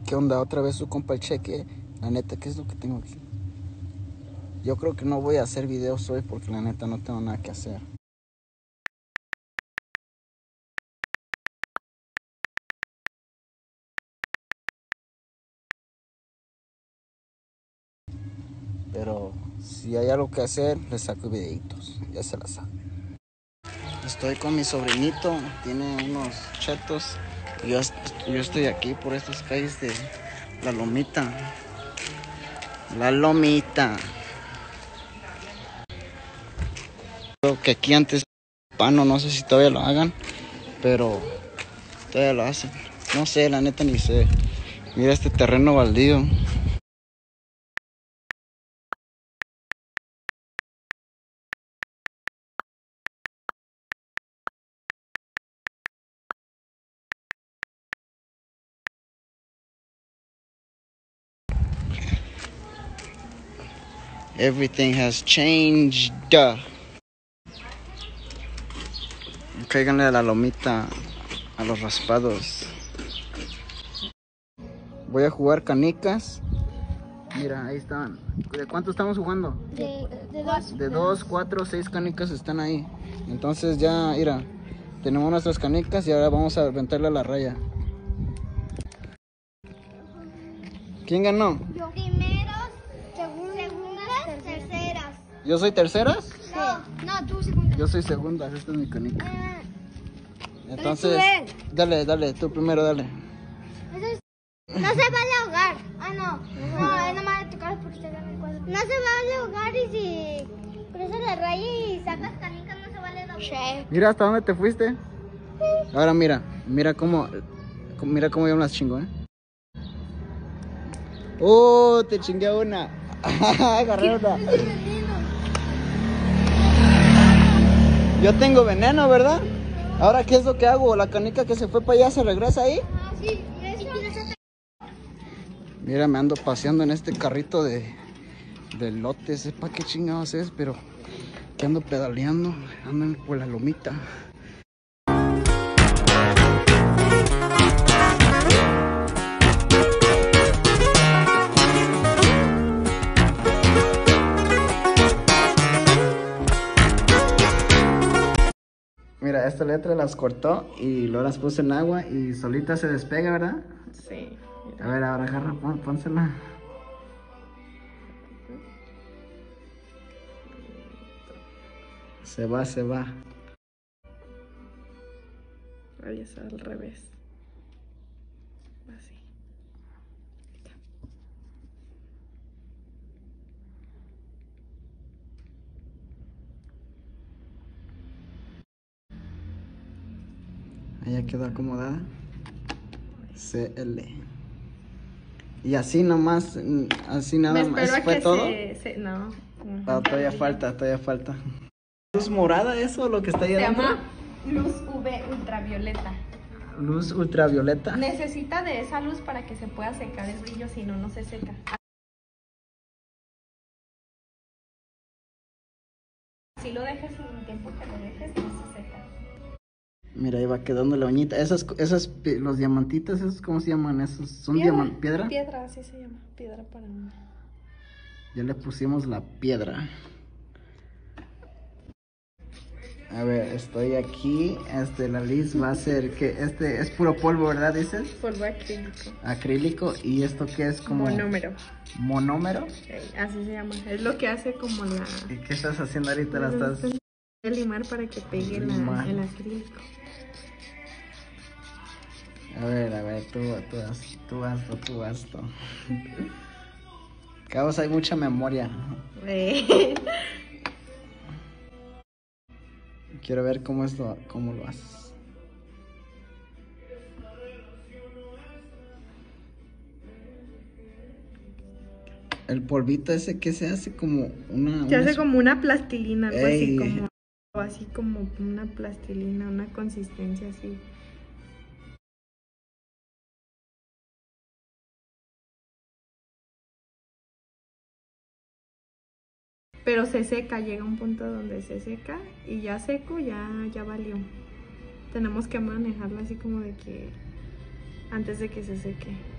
¿Qué onda? Otra vez su compa el Cheque. La neta, ¿qué es lo que tengo aquí? Yo creo que no voy a hacer videos hoy porque la neta no tengo nada que hacer. Pero si hay algo que hacer, les saco videitos. Ya se la saben. Estoy con mi sobrinito. Tiene unos chetos. Y yo estoy aquí por estas calles de La Lomita. La Lomita. Creo que aquí antes pano, no sé si todavía lo hagan, pero todavía lo hacen. No sé, la neta ni sé. Mira este terreno baldío. Everything has changed. Cáiganle a La Lomita, a los raspados. Voy a jugar canicas. Mira, ahí están. ¿De cuánto estamos jugando? De dos. De 2, 4, 6 canicas están ahí. Entonces ya, mira, tenemos nuestras canicas y ahora vamos a aventarle a la raya. ¿Quién ganó? Yo. Primeros, segundas, terceras. ¿Yo soy terceras? No, tú segundas. Yo soy segundas, esta es mi canica. Entonces, tú dale, tú primero, dale. No se vale ahogar. No, es nomás de tocar porque se gana el cuadro. No se vale ahogar y si cruzas la raya y sacas canicas no se vale ahogar. Mira hasta dónde te fuiste. Ahora mira cómo yo me las chingo, Oh, te chingué una. Agarré una. Yo tengo veneno, ¿verdad? Ahora, ¿qué es lo que hago? La canica que se fue para allá se regresa ahí. Sí, Mira, me ando paseando en este carrito de lotes. Sepa qué chingados es, pero que ando pedaleando. Ando por La Lomita. Mira, esta letra las cortó y luego las puse en agua y solita se despega, ¿verdad? Sí. A ver, ahora agarra, pónsela. Se va. Ahí está al revés. Así. Ahí ya quedó acomodada. CL. Y así nomás, así nada Me más. espero a ¿Fue que todo? No. Ah, todavía falta. ¿Luz morada eso lo que está ahí Se adentro? llama luz UV ultravioleta. Luz ultravioleta. Necesita de esa luz para que se pueda secar el brillo, si no, no se seca. Si lo dejes en el tiempo que lo dejes, no se seca. Mira, ahí va quedando la uñita. Los diamantitos, ¿esos cómo se llaman? ¿Esos son piedra? Piedra, así se llama. Piedra para uña. Ya le pusimos la piedra. A ver, estoy aquí. La Liz va a hacer que es puro polvo, ¿verdad? Dices. Polvo acrílico. Acrílico. ¿Y esto qué es como? Monómero. ¿Monómero? Así se llama. Es lo que hace como la... ¿Y qué estás haciendo ahorita? ¿La estás...? El limar para que pegue el acrílico. A ver, tú hazlo. Cabos, hay mucha memoria. Quiero ver cómo lo haces. El polvito ese que se hace como Se hace como una plastilina, algo así como una plastilina, una consistencia así. Pero se seca, llega un punto donde se seca y ya seco, ya valió. Tenemos que manejarlo así como de que antes de que se seque.